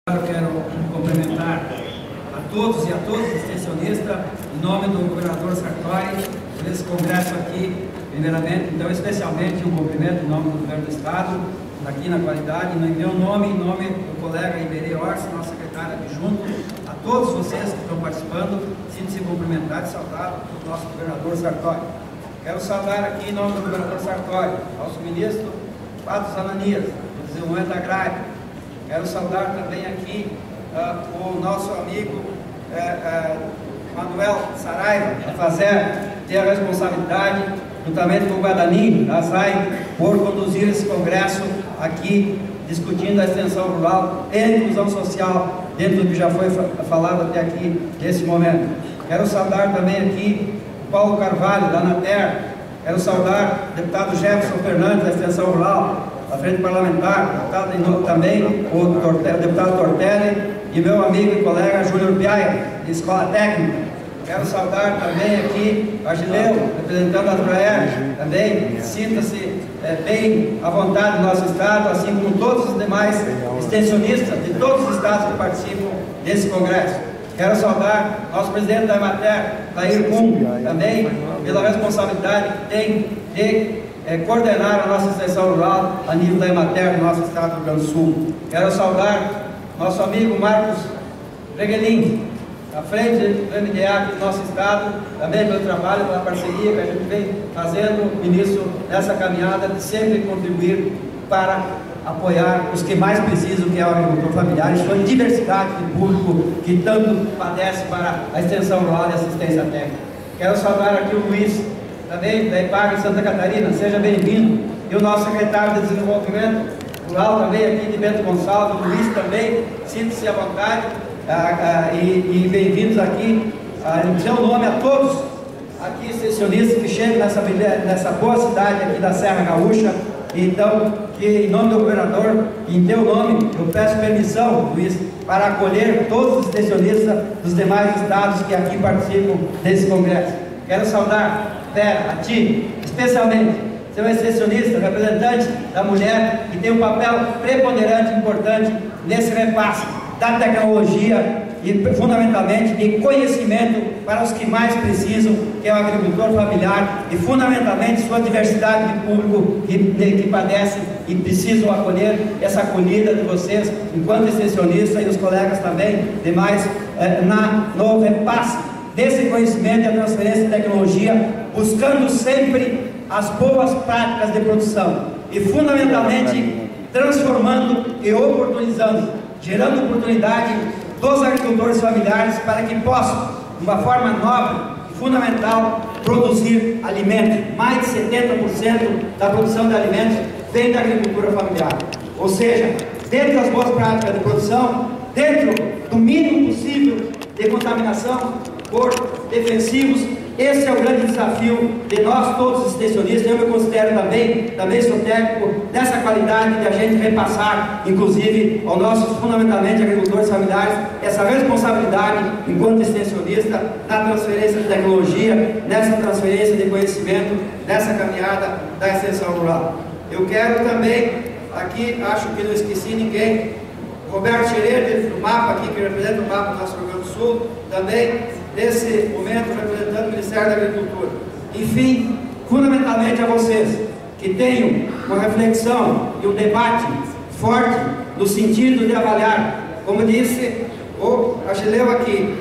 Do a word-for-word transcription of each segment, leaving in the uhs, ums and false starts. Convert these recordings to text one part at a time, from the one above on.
Eu quero cumprimentar a todos e a todas os extensionistas, em nome do governador Sartori, por esse congresso aqui, primeiramente, então especialmente um cumprimento em nome do governo do Estado, aqui na qualidade, em meu nome, em nome do colega Iberê Orsi, nosso secretário adjunto, a todos vocês que estão participando, sinto-se cumprimentado e saudado do nosso governador Sartori. Quero saudar aqui em nome do governador Sartori, ao ministro Patos Ananias, do Desenvolvimento Agrário. Quero saudar também aqui uh, o nosso amigo uh, uh, Manuel Saraiva, da Fazer, ter a responsabilidade, juntamente com o Guadanin, da ASAI, por conduzir esse congresso aqui, discutindo a extensão rural e a inclusão social, dentro do que já foi falado até aqui, nesse momento. Quero saudar também aqui o Paulo Carvalho, da ANATER. Quero saudar o deputado Jefferson Fernandes, da extensão rural, da frente parlamentar, deputado, também o, Tortelli, o deputado Tortelli e meu amigo e colega Júnior Piaia, de Escola Técnica. Quero saudar também aqui a Gileu, representando a Troer, também sinta-se é, bem à vontade do nosso estado, assim como todos os demais extensionistas de todos os estados que participam desse congresso. Quero saudar nosso presidente da Emater, Tair Kuhn, também pela responsabilidade que tem de É, coordenar a nossa extensão rural a nível da Emater do nosso estado do Rio Grande do Sul. Quero saudar nosso amigo Marcos Reguelin, à frente do M D A aqui do nosso estado, também pelo trabalho, pela parceria que a gente vem fazendo, ministro, nessa caminhada de sempre contribuir para apoiar os que mais precisam, que é o agricultor familiar, e sua diversidade de público que tanto padece para a extensão rural e assistência técnica. Quero saudar aqui o Luiz, também da EPAGRE Santa Catarina, seja bem-vindo, e o nosso secretário de Desenvolvimento Rural também aqui de Bento Gonçalves, o Luiz também, sinta-se à vontade, ah, ah, e, e bem-vindos aqui, ah, em seu nome a todos aqui extensionistas que chegam nessa, nessa boa cidade aqui da Serra Gaúcha. Então, que em nome do governador, em teu nome, eu peço permissão, Luiz, para acolher todos os extensionistas dos demais estados que aqui participam desse congresso. Quero saudar, Vera, a ti, especialmente, você é um extensionista, representante da mulher, que tem um papel preponderante, importante nesse repasse da tecnologia e, fundamentalmente, de conhecimento para os que mais precisam, que é o agricultor familiar, e, fundamentalmente, sua diversidade de público que, de, que padece e precisam acolher essa acolhida de vocês, enquanto extensionista, e os colegas também, demais, eh, na, no repasse desse conhecimento e a transferência de tecnologia, buscando sempre as boas práticas de produção e, fundamentalmente, transformando e oportunizando, gerando oportunidade dos agricultores familiares para que possam, de uma forma nobre e fundamental, produzir alimentos. Mais de setenta por cento da produção de alimentos vem da agricultura familiar. Ou seja, dentro das boas práticas de produção, dentro do mínimo possível de contaminação por defensivos, esse é o grande desafio de nós todos os extensionistas. Eu me considero também, também sou técnico dessa qualidade de a gente repassar, inclusive aos nossos, fundamentalmente, agricultores familiares, essa responsabilidade enquanto extensionista na transferência de tecnologia, nessa transferência de conhecimento, nessa caminhada da extensão rural. Eu quero também, aqui, acho que não esqueci ninguém, Roberto Scherer, do MAPA aqui, que representa o MAPA do nosso Rio Grande do Sul, também nesse momento representando o Ministério da Agricultura. Enfim, fundamentalmente a vocês, que tenham uma reflexão e um debate forte no sentido de avaliar, como disse o Agileu aqui,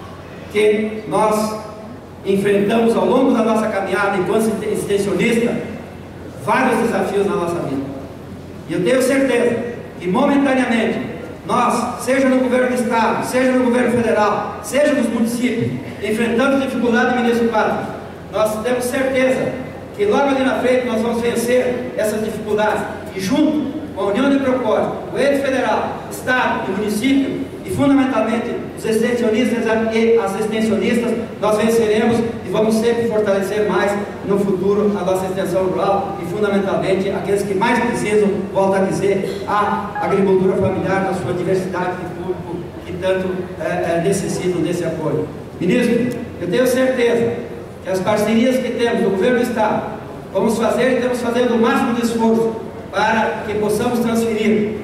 que nós enfrentamos ao longo da nossa caminhada enquanto extensionista vários desafios na nossa vida. E eu tenho certeza que momentaneamente nós, seja no governo do estado, seja no governo federal, seja nos municípios, enfrentando dificuldade, ministro Patos, nós temos certeza que logo ali na frente nós vamos vencer essas dificuldades, e junto com a união de propósito, o ente federal, estado e município, e fundamentalmente os extensionistas e as extensionistas, nós venceremos e vamos sempre fortalecer mais no futuro a nossa extensão rural e, fundamentalmente, aqueles que mais precisam, volto a dizer, a agricultura familiar na sua diversidade de público que tanto é, é, necessitam desse apoio. Ministro, eu tenho certeza que as parcerias que temos no governo do estado, vamos fazer e estamos fazendo o máximo de esforço para que possamos transferir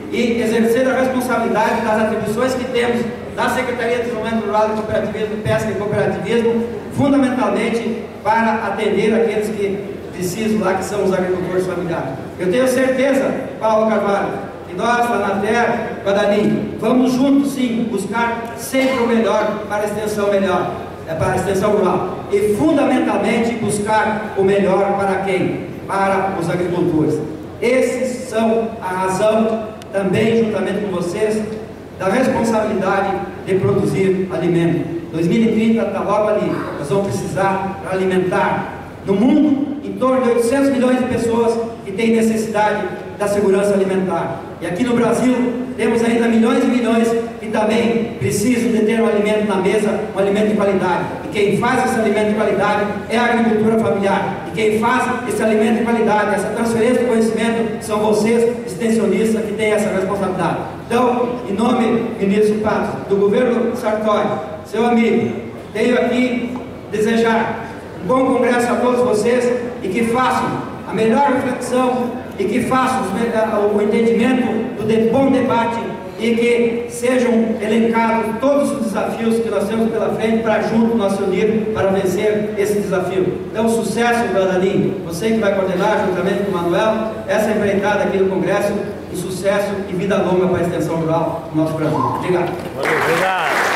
e exercer a responsabilidade das atribuições que temos da Secretaria de Desenvolvimento Rural e Cooperativismo, Pesca e Cooperativismo, fundamentalmente para atender aqueles que precisam lá, que são os agricultores familiares. Eu tenho certeza, Paulo Carvalho, que nós lá na terra, Guarani, vamos juntos sim buscar sempre o melhor para a extensão melhor, para a extensão rural, e fundamentalmente buscar o melhor para quem? Para os agricultores. Esses são a razão, também juntamente com vocês, da responsabilidade de produzir alimento. dois mil e trinta está logo ali. Nós vamos precisar para alimentar no mundo em torno de oitocentos milhões de pessoas que têm necessidade da segurança alimentar. E aqui no Brasil temos ainda milhões e milhões que também precisam de ter um alimento na mesa, um alimento de qualidade. E quem faz esse alimento de qualidade é a agricultura familiar. E quem faz esse alimento de qualidade, essa transferência de conhecimento, são vocês, extensionistas, que têm essa responsabilidade. Então, em nome, ministro Patos, do governo Sartori, seu amigo, tenho aqui desejar um bom congresso a todos vocês e que façam a melhor reflexão e que façam o entendimento do bom debate e que sejam elencados todos os desafios que nós temos pela frente para juntos nós se unir para vencer esse desafio. Então, sucesso, Guarani, você que vai coordenar juntamente com o Manuel essa empreitada aqui no Congresso, e sucesso e vida longa para a extensão rural do nosso Brasil. Obrigado. Obrigado.